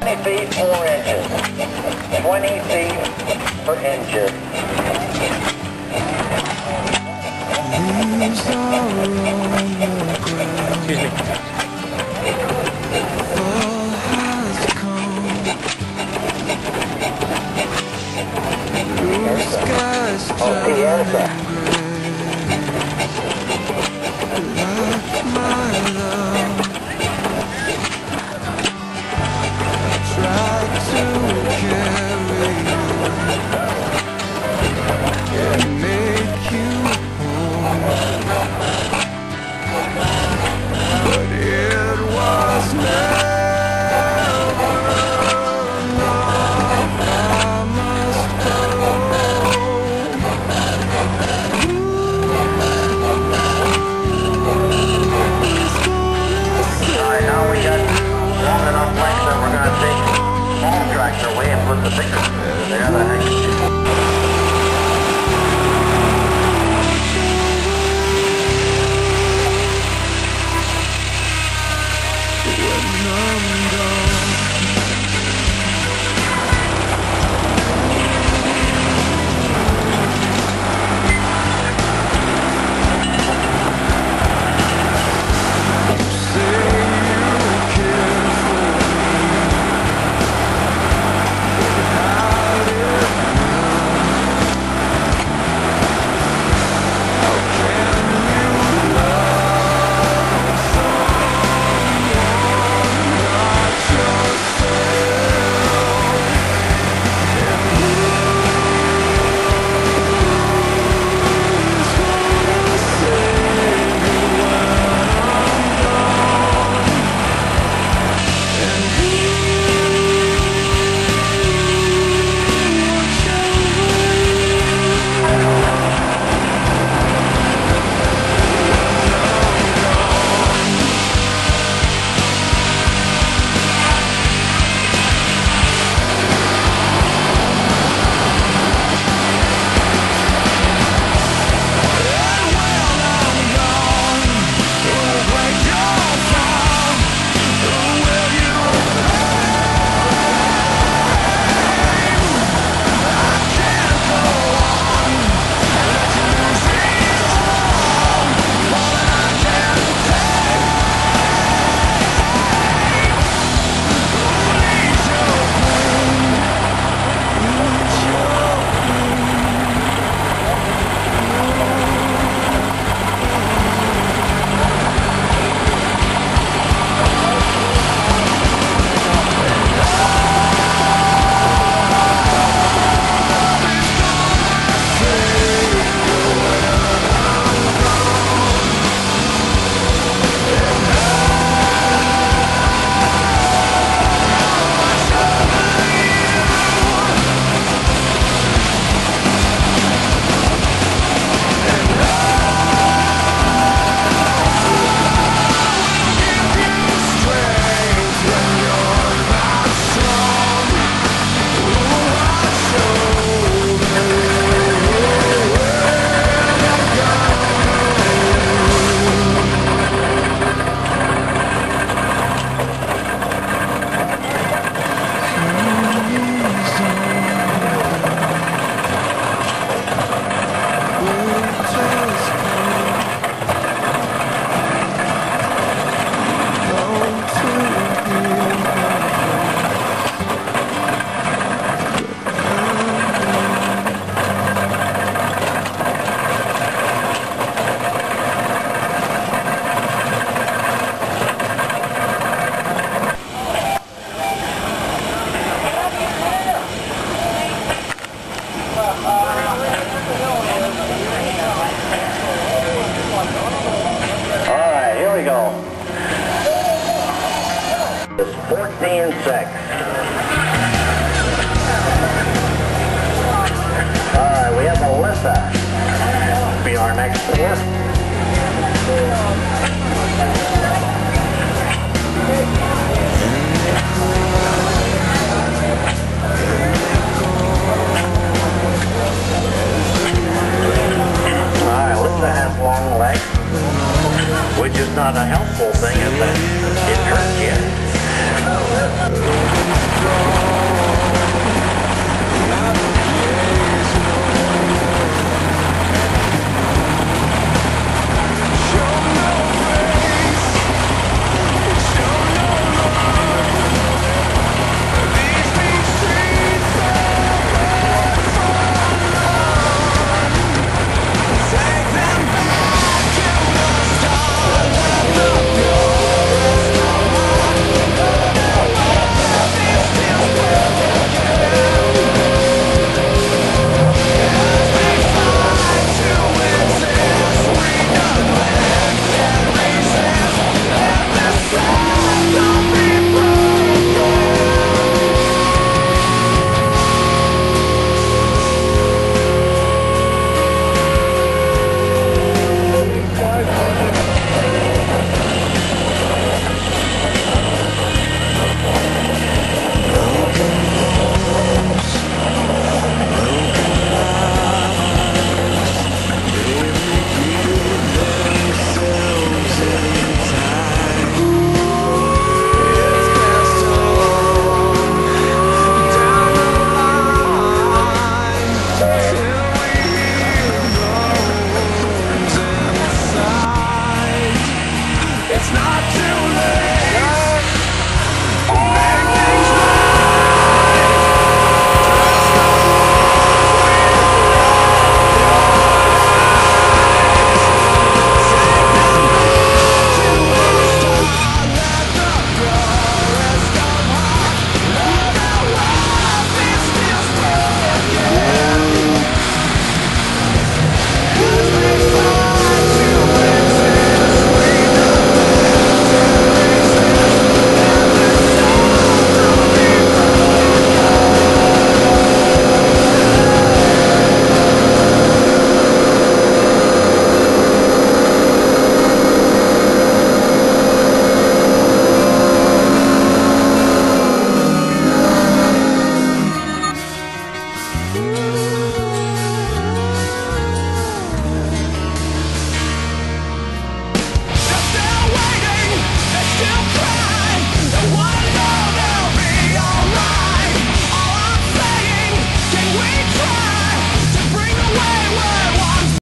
20 feet 4 inches. 20 feet per inches. Leaves are on the ground. Fall has come. Blue skies turning gray. Like my love, I tried to carry you and make you home, but it was never enough. I must go. Alright, now we got long enough length that we're going to take small tractor away and put the bigger together. we go. It's 14-6. Alright, we have Alyssa. Be our next horse. Alright, Alyssa has long legs, which is not a helpful thing if it hurts you. urban sprawl. I